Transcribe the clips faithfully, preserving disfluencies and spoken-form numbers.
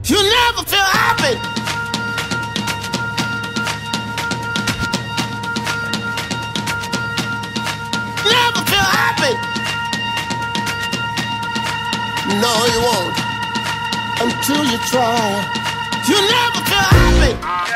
You never feel happy. Never feel happy. No, you won't until you try. You never feel happy.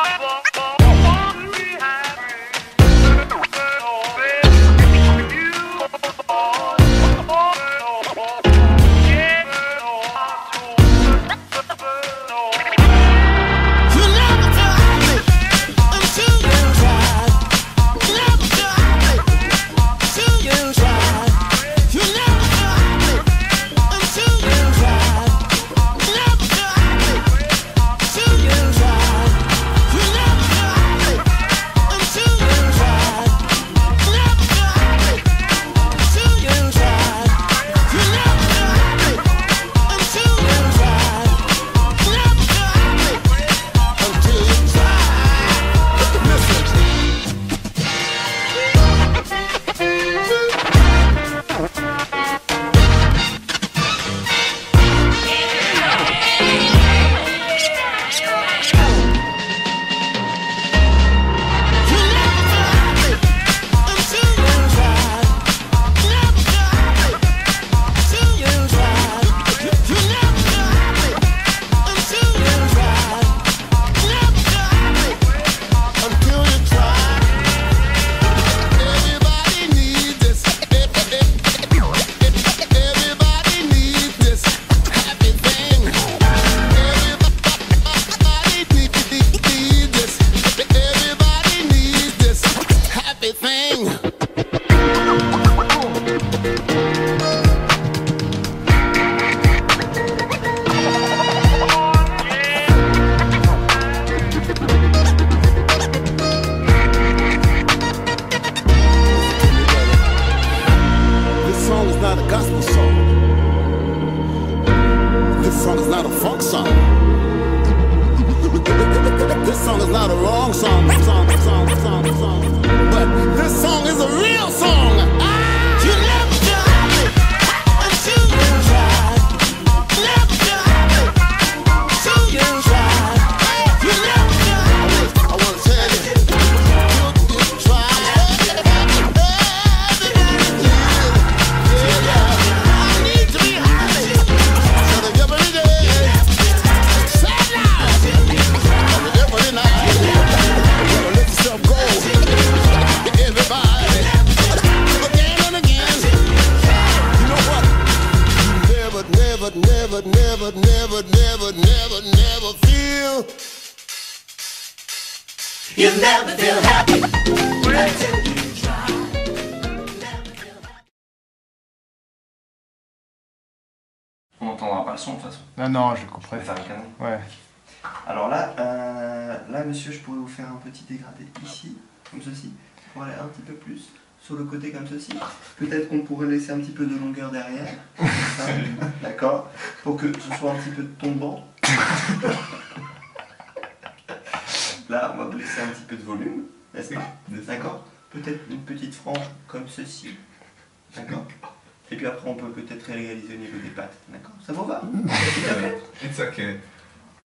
Never, never, never, never, never, never feel. You never feel happy until you try. On n'entendra pas le son de toute façon. Non, non, je couperai. Faire un canon. Ouais. Alors là, euh, là, monsieur, je pourrais vous faire un petit dégradé ici, comme ceci, pour aller un petit peu plus sur le côté comme ceci. Peut-être qu'on pourrait laisser un petit peu de longueur derrière. D'accord, pour que ce soit un petit peu tombant. Là, on va vous laisser un petit peu de volume, n'est-ce pas? D'accord. Peut-être une petite frange comme ceci. D'accord. Et puis après, on peut peut-être réaliser au niveau des pattes. D'accord. Ça vous va? It's okay.